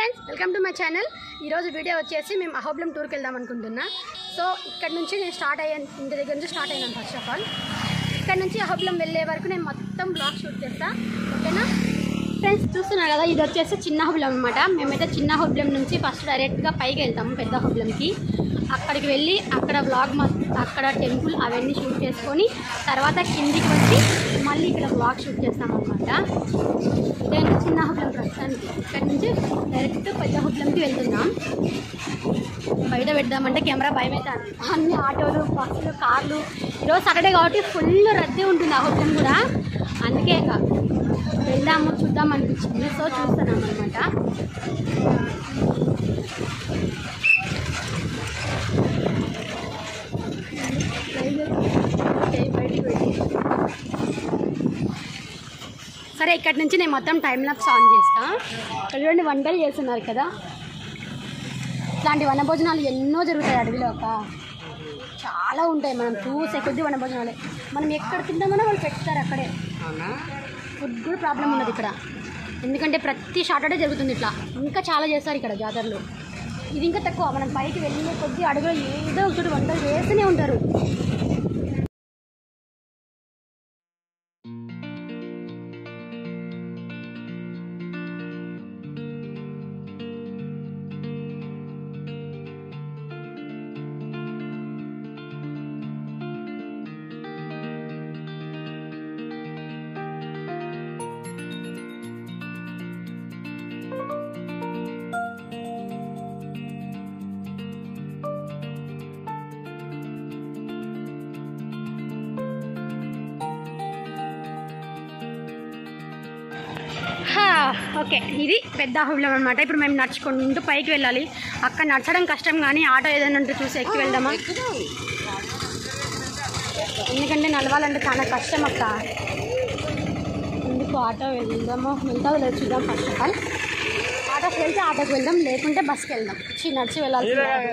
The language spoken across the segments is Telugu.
Friends, welcome to my channel. ఈరోజు వీడియో వచ్చేసి మేము అహోబిలం టూర్కి వెళ్దాం అనుకుంటున్నా. సో ఇక్కడ నుంచి నేను స్టార్ట్ అయ్యాను, ఇంటి దగ్గర నుంచి స్టార్ట్ అయ్యాను. ఫస్ట్ ఆఫ్ ఆల్ ఇక్కడ నుంచి అహోబిలం వెళ్ళే వరకు నేను మొత్తం బ్లాగ్ షూట్ చేస్తా, ఓకేనా ఫ్రెండ్స్? చూస్తున్నారు కదా, ఇది వచ్చేసి చిన్న అహోబిలం అనమాట. మేమైతే చిన్న అహోబిలం నుంచి ఫస్ట్ డైరెక్ట్గా పైకి వెళ్తాము పెద్ద అహోబిలంకి. అక్కడికి వెళ్ళి అక్కడ బ్లాగ్ అక్కడ టెంపుల్ అవన్నీ షూట్ చేసుకొని తర్వాత కిందికి వచ్చి మళ్ళీ ఇక్కడ బ్లాగ్ షూట్ చేస్తాం అనమాట. ఇదేంటి చిన్న అహోబిలం ప్రస్తుతానికి. ఇక్కడ నుంచి డైరెక్ట్ పెద్ద అహోబిలంకి వెళ్తున్నాం. బయట పెడదామంటే కెమెరా భయం అవుతుంది. అన్ని ఆటోలు, బస్సులు, కార్లు. ఈరోజు సాటర్డే కాబట్టి ఫుల్ రద్దీ ఉంటుంది అహోబిలం కూడా. అందుకే ఇక వెళ్దాము చూద్దాం అనిపించింది. సో చూస్తున్నాం అనమాట. సరే, ఇక్కడ నుంచి నేను మొత్తం టైం లాప్స్ ఆన్ చేస్తాను. ఇక్కడ చూడండి, వంటలు చేస్తున్నారు కదా. ఇట్లాంటి వనభోజనాలు ఎన్నో జరుగుతాయి అడవిలో. చాలా ఉంటాయి, మనం చూసే కొద్ది వనభోజనాలే. మనం ఎక్కడ తిందామన్నా వాళ్ళు పెడతారు అక్కడే. ఫుడ్ కూడా ప్రాబ్లం ఉన్నది ఇక్కడ, ఎందుకంటే ప్రతి సాటర్డే జరుగుతుంది ఇట్లా. ఇంకా చాలా చేస్తారు ఇక్కడ జాతరలు. ఇది ఇంకా తక్కువ. మనం పైకి వెళ్ళే కొద్ది అడవిలో ఏదో ఒకటి వంటలు చేస్తూనే ఉంటారు. ఓకే, ఇది పెద్ద అహోబిలం అనమాట. ఇప్పుడు మేము నడుచుకుంటూ పైకి వెళ్ళాలి. అక్కడ నడచడం కష్టం, కానీ ఆటో ఏదైనా ఉంటే చూసి ఎక్కి వెళ్దామా? ఎందుకంటే నడవాలంటే చాలా కష్టం అక్క. ఎందుకు ఆటో వెళ్తావు లేదు చూద్దాం. ఫస్ట్ ఆఫ్ ఆల్ ఆటోకి వెళ్తే ఆటోకి వెళ్దాం, లేకుంటే బస్కి వెళ్దాం. నడిచి వెళ్ళాలి.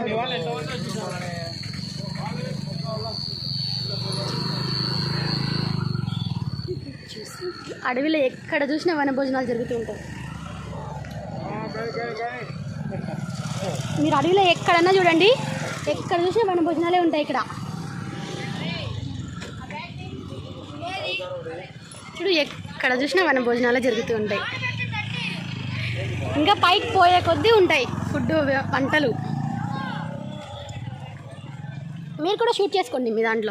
అడవిలో ఎక్కడ చూసినా వనభోజనాలు జరుగుతూ ఉంటాయి. మీరు అడవిలో ఎక్కడన్నా చూడండి, ఎక్కడ చూసినా వనభోజనాలే ఉంటాయి ఇక్కడ. చూడు, ఎక్కడ చూసినా వనభోజనాలే జరుగుతూ ఉంటాయి. ఇంకా పైకి పోయే కొద్దీ ఉంటాయి ఫుడ్, వంటలు. మీరు కూడా షూట్ చేసుకోండి మీ దాంట్లో.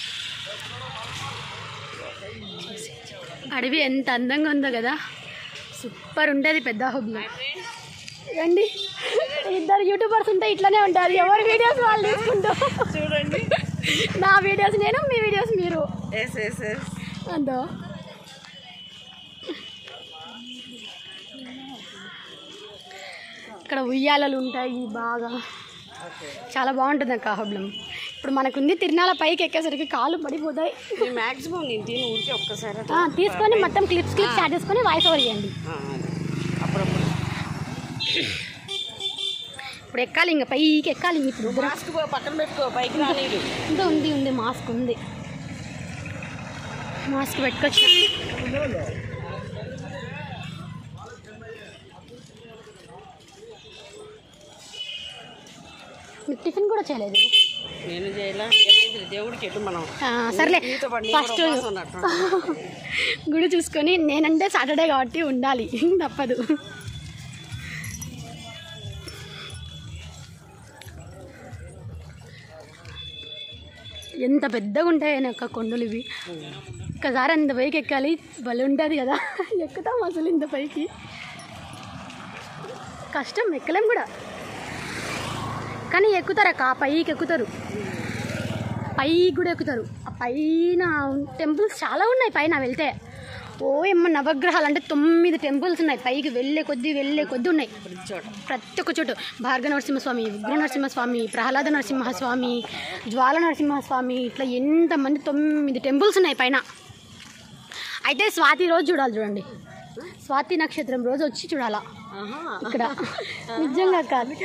అడవి ఎంత అందంగా ఉందో కదా, సూపర్ ఉంటుంది పెద్ద అహోబిలం. రండి, ఇద్దరు యూట్యూబర్స్ ఉంటే ఇట్లనే ఉంటారు, ఎవరి వీడియోస్ వాళ్ళు తీసుకుంటూ. చూడండి, నా వీడియోస్ నేను, మీ వీడియోస్ మీరు. అందో ఇక్కడ ఉయ్యాలలు ఉంటాయి బాగా. చాలా బాగుంటుంది అక్క అహోబిలం. ఇప్పుడు మనకుంది తిరునాల పైకి ఎక్కేసరికి కాళ్ళు పడిపోతాయి. మ్యాక్సిమం నేను తిని ఊరికి ఒక్కసారి తీసుకొని మొత్తం క్లిప్స్ యాడ్ చేసుకొని వాయిస్ ఓవర్ చేయండి. ఇప్పుడు ఎక్కాలి, ఇంకా పైకి ఎక్కాలి. ఇప్పుడు మాస్క్ పక్కన పెట్టుకో, పైకి రాలేదు. ఇంకా ఉంది మాస్క్ ఉంది, మాస్క్ పెట్టుకోవచ్చు. టిఫిన్ కూడా చేయలేదు. నేను చేయలే, దేవుడికి ఎటు మనం. సర్లే, ఫస్ట్ గుడి చూసుకొని, నేనంటే సాటర్డే కాబట్టి ఉండాలి, తప్పదు. ఎంత పెద్దగా ఉంటాయి నాకు కొండలు ఇవి. ఒక్కసారి అంత పైకి ఎక్కాలి, భలే ఉంటుంది కదా. ఎక్కుతాం అసలు ఇంత పైకి, కష్టం, ఎక్కలేం కూడా. కానీ ఎక్కుతారు అక్క, పైకి ఎక్కుతారు, పైకి కూడా ఎక్కుతారు. ఆ పైన టెంపుల్స్ చాలా ఉన్నాయి పైన వెళ్తే. ఏమో నవగ్రహాలు అంటే 9 టెంపుల్స్ ఉన్నాయి. పైకి వెళ్ళే కొద్దీ ఉన్నాయి ప్రతి ఒక్క చోటు. భార్గవ నరసింహస్వామి, ఉగ్ర నరసింహస్వామి, ప్రహ్లాద నరసింహస్వామి, జ్వాల నరసింహస్వామి, ఇట్లా ఎంతమంది 9 టెంపుల్స్ ఉన్నాయి పైన. అయితే స్వాతి రోజు చూడాలి, చూడండి, స్వాతి నక్షత్రం రోజు వచ్చి చూడాలా ఇక్కడ. నిజంగా కాదు,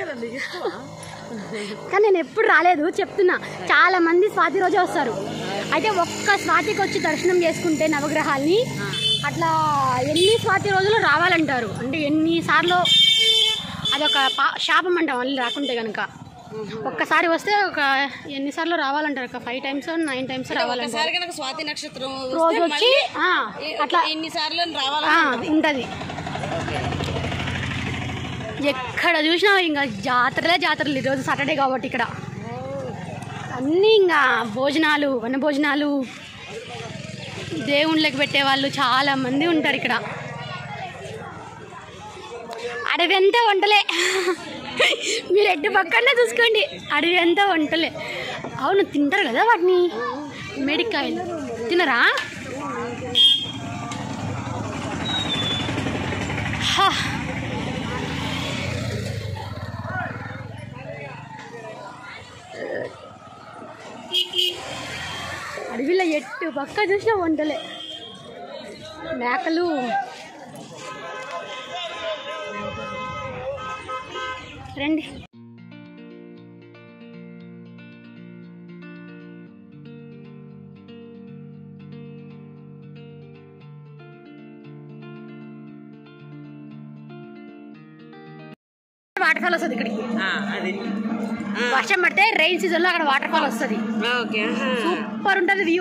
కానీ నేను ఎప్పుడు రాలేదు, చెప్తున్నా. చాలా మంది స్వాతి రోజే వస్తారు. అయితే ఒక్క స్వాతికి వచ్చి దర్శనం చేసుకుంటే నవగ్రహాల్ని అట్లా ఎన్ని స్వాతి రోజులు రావాలంటారు. అంటే ఎన్నిసార్లు అదొక శాపం అంటాం మళ్ళీ రాకుంటే కనుక. ఒక్కసారి వస్తే ఒక ఎన్నిసార్లు రావాలంటారు, ఒక 5 times 9 times రావాలంటారు. స్వాతి నక్షత్రం రోజు వచ్చి అట్లా ఎన్నిసార్లు రావాలి ఉంటుంది. ఎక్కడ చూసినా ఇంకా జాతరలు. ఈరోజు సాటర్డే కాబట్టి ఇక్కడ అన్నీ ఇంకా భోజనాలు, వన భోజనాలు, దేవుళ్ళకి పెట్టేవాళ్ళు చాలామంది ఉంటారు ఇక్కడ. అడవి అంతా వంటలే, మీరు ఎడ్డు పక్కనే చూసుకోండి, అడవి అంతా వంటలే. అవును, తింటారు కదా వాటిని, మేడికాయలు తినరా? అడవిలో ఎట్టు పక్క చూసినా వంటలే, మేకలు. రండి. వాటర్ ఫాల్ వస్తుంది ఇక్కడికి. వర్షం పడితే రైన్ సీజన్ లో అక్కడ వాటర్ ఫాల్ వస్తుంది. సూపర్ ఉంటుంది వ్యూ.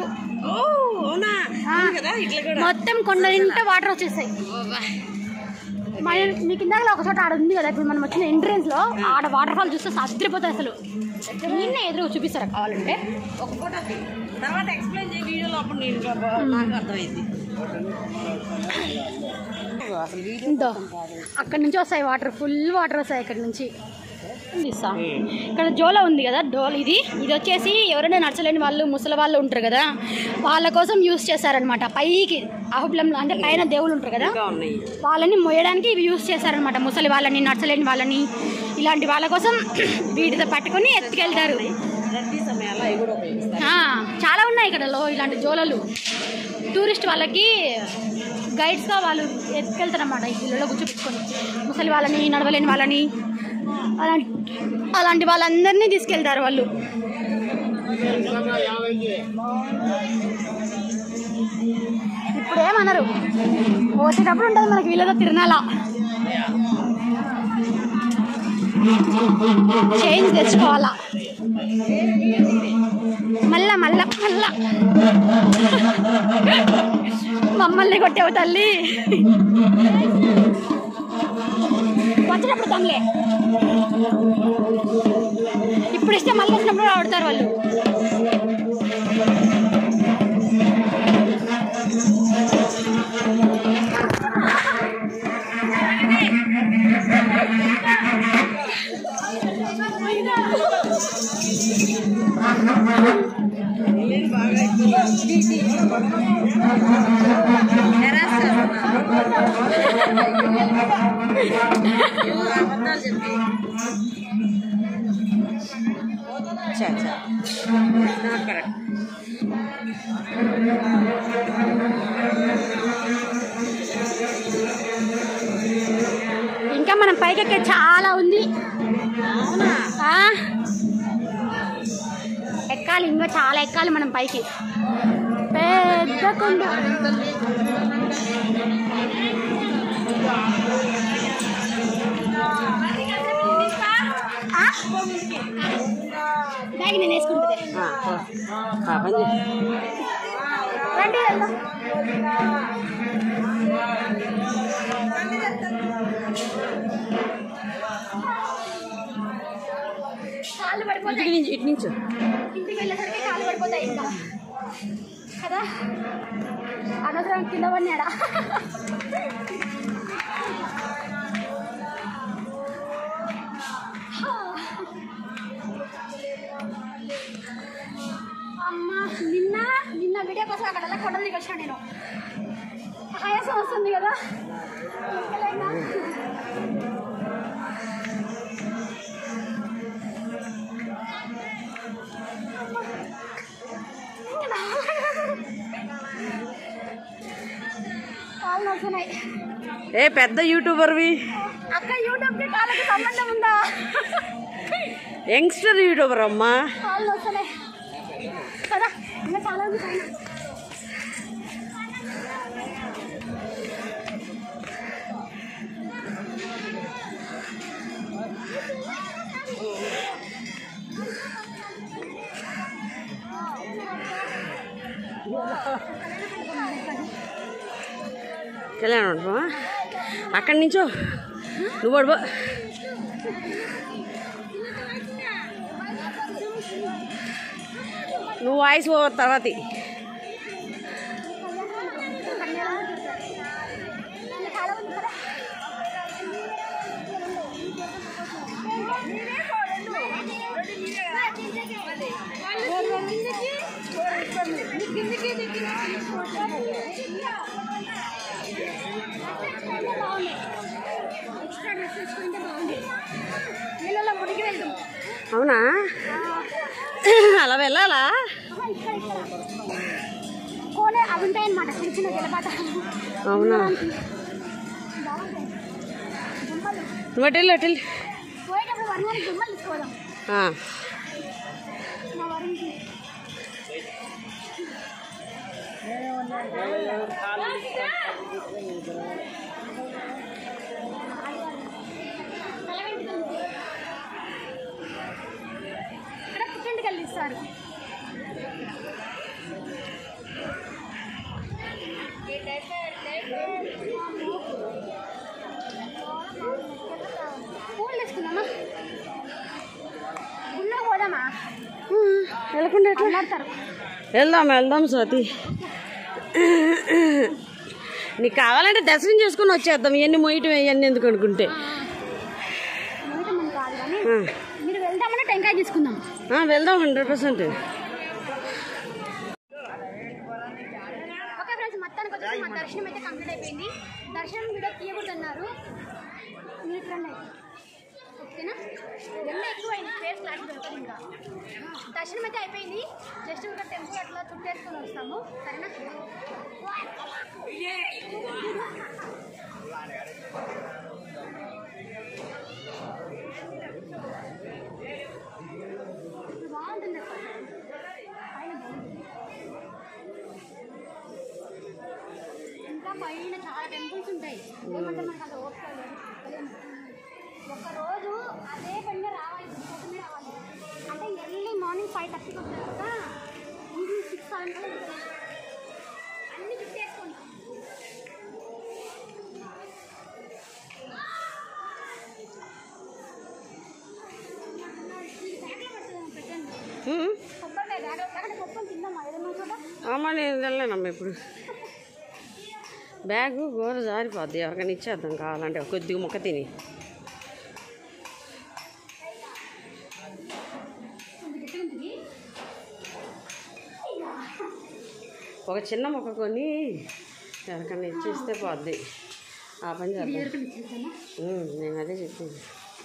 మొత్తం కొండ నిండా వాటర్ వచ్చేస్తాయి. మీకు ఇందాక ఒక చోట ఆడ ఉంది కదా, ఇప్పుడు మనం వచ్చిన ఎంట్రెన్స్ లో ఆడ వాటర్ ఫాల్ చూస్తే అదిరిపోతాయి అసలు. నిన్నే ఎదురు చూపిస్తారా కావాలంటే? అక్కడ నుంచి వస్తాయి వాటర్, ఫుల్ వాటర్ వస్తాయి ఇక్కడ నుంచి. ఇక్కడ జోలా ఉంది కదా, ఇది వచ్చేసి ఎవరైనా నడచలేని వాళ్ళు, ముసలి వాళ్ళు ఉంటారు కదా, వాళ్ళ కోసం యూజ్ చేశారనమాట. పైకి అహుబ్లంలో అంటే పైన దేవుళ్ళు ఉంటారు కదా, వాళ్ళని మోయడానికి ఇవి యూజ్ చేశారనమాట. ముసలి వాళ్ళని, నడచలేని వాళ్ళని, ఇలాంటి వాళ్ళ కోసం వీటితో పట్టుకొని ఎత్తుకెళ్తారు. చాలా ఉన్నాయి ఇక్కడ ఇలాంటి జోలలు. టూరిస్ట్ వాళ్ళకి గైడ్స్గా వాళ్ళు ఎత్తుకెళ్తారనమాట. ఈ పిల్లల్లో కూర్చోపెట్టుకొని ముసలి వాళ్ళని, నడవలేని వాళ్ళని, అలాంటి వాళ్ళందరినీ తీసుకెళ్తారు వాళ్ళు. ఇప్పుడు ఏమన్నారు, వచ్చేటప్పుడు ఉంటుంది మనకి వీళ్ళతో తిరునాల. చేంజ్ తెచ్చుకోవాలా మళ్ళా మమ్మల్ని కొట్టేవు తల్లి. వచ్చేటప్పుడు దమ్లే, ఇప్పుడు ఇస్తే మళ్ళీ వచ్చినప్పుడు ఆడతారు వాళ్ళు. ఇంకా మనం పైకెక్కే చాలా ఉంది, ఎక్కాలి, ఇంకా చాలా ఎక్కాలి మనం పైకి. పెద్ద కొండ. బ్యాగ్ నేను వేసుకుంటుంది. రండి వెళ్దాం. కాళ్ళు పడిపోతాయి, ఇటు నుంచి ఇంటికి వెళ్ళేసరికి కాళ్ళు పడిపోతాయి ఇంకా కదా. అనవసరం కింద పడినాడా. అమ్మా, నిన్న వీడియో కోసం అక్కడ కొండలు దిగి వచ్చాను నేను. ఆయాసం వస్తుంది కదా. కాళ్ళు వస్తున్నాయి. ఏ పెద్ద యూట్యూబర్వి అక్క, యూట్యూబ్ కి కాళ్ళకి సంబంధం ఉందా? యంగ్స్టర్ యూట్యూబర్ అమ్మా. కాళ్ళు వస్తున్నాయి కదా, ఇంకా చాలా ఉంది పైన. కళ్యాణ మండపమా? అక్కడి నుంచో నువ్వు పడిపో. నువ్వు వాయిస్ ఓవర్ తర్వాత అవునా? అలా వెళ్ళాలా? కోనే అవి ఉంటాయన్నమాట, చిన్న చిన్న జలపాత. అవునా? హోటల్ హోటల్ పోయేటప్పుడు వరణానికి దుమ్మలు తీసుకోదాం. మా వరణికి ఇక్కడ పుట్టింటికి ఇస్తారు. పూలు తీసుకుందామా? గుళ్ళో పోదామా? వెళ్ళకుండా వెళ్దాం వెళ్దాం స్వాతి. నీకు కావాలంటే దర్శనం చేసుకుని వచ్చేద్దాం. ఇవన్నీ మొయ్యటం ఇవన్నీ ఎందుకు అనుకుంటే. మీరు వెళ్దామని టెంకాయ తీసుకుందాం. వెళ్దాం 100%. ఓకే ఫ్రెండ్స్, మొత్తానికి వచ్చేసి మా దర్శనం అయితే కంప్లీట్ అయిపోయింది. దర్శనం వీడియో తీయకూడదు అన్నారు. ఓకేనా? ఎండ ఎక్కువైంది, ఫేస్ క్లాస్ దొరకదు. ఇంకా దర్శనం అయితే అయిపోయింది. జస్ట్ ఒక టెంపుల్ అట్లా చుట్టేసుకొని వస్తాము. సరేనా? బాగుంటుంది. ఇంకా పైన చాలా టెంపుల్స్ ఉంటాయి. ఏమంటే మనకు అంత ఓపిక లేదు. ఒకరోజు అదే పైన రావాలి, పొద్దున్నే రావాలి. అంటే ఎర్లీ మార్నింగ్ 5:30కి వచ్చాక ఈవినింగ్ 6, 7 కల్లా అన్ని చుట్టేసుకుంటాం. కొబ్బరికాయ బ్యాగ్ అక్కడ కొట్టుకొని తిందామా ఏదన్నా చోట? నేను వెళ్ళలేనమ్మా ఇప్పుడు. బ్యాగు గోర జారిపోద్ది. ఎవరికైనా ఇచ్చేద్దాం కావాలంటే కొద్దిగా మొక్క తిని. ఒక చిన్న మొక్క కొని ఎవరికైనా ఇచ్చేస్తే పోద్ది. ఆ పని చేద్దాం. నేను అదే చెప్పింది.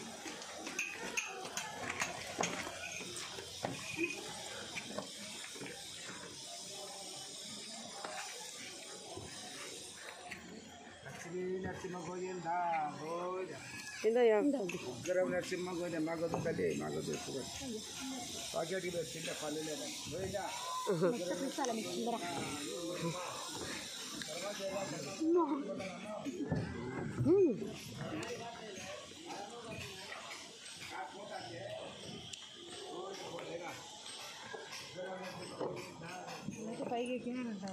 నరసింహ గోవింద మగదు తల్లి మగదు పాకెట్ చిన్న పల్లె లేదా పైకి ఎక్కినానంట.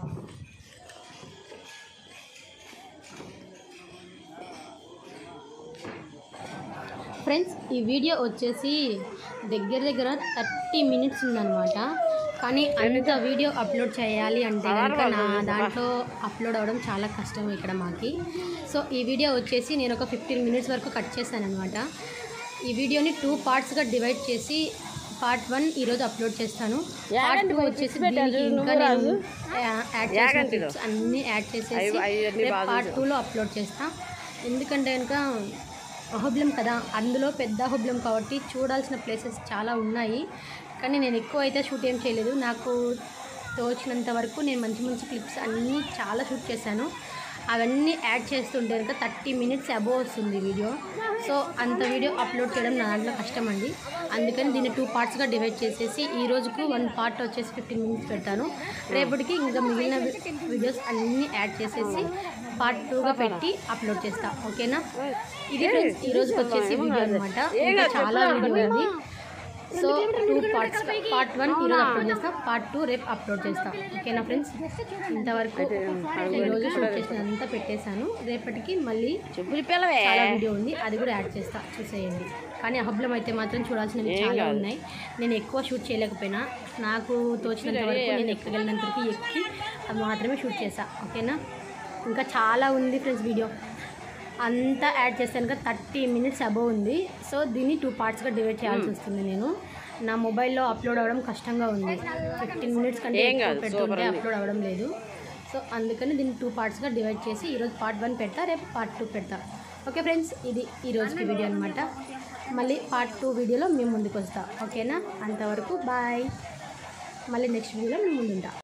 ఫ్రెండ్స్, ఈ వీడియో వచ్చేసి దగ్గర 30 మినిట్స్ ఉందన్నమాట. కానీ అంత వీడియో అప్లోడ్ చేయాలి అంటే కనుక నా దాంట్లో అప్లోడ్ అవ్వడం చాలా కష్టం ఇక్కడ మాకి. సో ఈ వీడియో వచ్చేసి నేను ఒక 15 మినిట్స్ వరకు కట్ చేశాను అనమాట. ఈ వీడియోని 2 పార్ట్స్గా డివైడ్ చేసి పార్ట్ 1 ఈరోజు అప్లోడ్ చేస్తాను. పార్ట్ 2 వచ్చేసి దీనికి ఇంకా నేను యాడ్ చేసిన టిప్స్ అన్నీ యాడ్ చేసేసి పార్ట్ 2లో అప్లోడ్ చేస్తాను. ఎందుకంటే కనుక అహోబిలం కదా, అందులో పెద్ద అహోబిలం కాబట్టి చూడాల్సిన ప్లేసెస్ చాలా ఉన్నాయి. కానీ నేను ఎక్కువ అయితే షూట్ ఏం చేయలేదు. నాకు తోచినంత వరకు నేను మంచి మంచి క్లిప్స్ అన్నీ చాలా షూట్ చేశాను. అవన్నీ యాడ్ చేస్తుంటే కనుక 30 మినిట్స్ అబోవ్ వస్తుంది వీడియో. సో అంత వీడియో అప్లోడ్ చేయడం నా దాంట్లో కష్టం అండి. అందుకని దీన్ని 2 పార్ట్స్గా డివైడ్ చేసేసి ఈ రోజుకు 1 పార్ట్ వచ్చేసి 15 మినిట్స్ పెడతాను. రేపటికి ఇంకా మిగిలిన వీడియోస్ అన్నీ యాడ్ చేసేసి పార్ట్ 2గా పెట్టి అప్లోడ్ చేస్తా. ఓకేనా? ఇది ఫ్రెండ్స్ ఈ రోజుకి వచ్చేసి వీడియో అనమాట. ఇంకా చాలా వీడియో ఉంది. సో 2 పార్ట్స్, పార్ట్ 1 ఈరోజు అప్లోడ్ చేస్తా, పార్ట్ 2 రేపు అప్లోడ్ చేస్తా. ఓకేనా ఫ్రెండ్స్? ఇంతవరకు ఈరోజు షూట్ చేసినంతా పెట్టేశాను. రేపటికి మళ్ళీ చాలా వీడియో ఉంది, అది కూడా యాడ్ చేస్తా, చూసేయండి. కానీ అహబ్లం అయితే మాత్రం చూడాల్సినవి చాలా ఉన్నాయి. నేను ఎక్కువ షూట్ చేయలేకపోయినా నాకు తోచినంత వరకు నేను ఎక్కగలిగినంతకి ఎక్కి అది మాత్రమే షూట్ చేసా. ఓకేనా? ఇంకా చాలా ఉంది ఫ్రెండ్స్ వీడియో, అంతా యాడ్ చేస్తాను కదా 30 మినిట్స్ అబోవ్ ఉంది. సో దీన్ని 2 పార్ట్స్గా డివైడ్ చేయాల్సి వస్తుంది. నేను నా మొబైల్లో అప్లోడ్ అవ్వడం కష్టంగా ఉంది, 15 మినిట్స్ కంటే పెట్టుకుంటే అప్లోడ్ అవ్వడం లేదు. సో అందుకని దీన్ని 2 పార్ట్స్గా డివైడ్ చేసి ఈరోజు పార్ట్ 1 పెడతా, రేపు పార్ట్ 2 పెడతా. ఓకే ఫ్రెండ్స్, ఇది ఈరోజుకి వీడియో అనమాట. మళ్ళీ పార్ట్ 2 వీడియోలో మేము ముందుకు వస్తాం. ఓకేనా? అంతవరకు బాయ్. మళ్ళీ నెక్స్ట్ వీడియోలో మేము ముందుంటాం.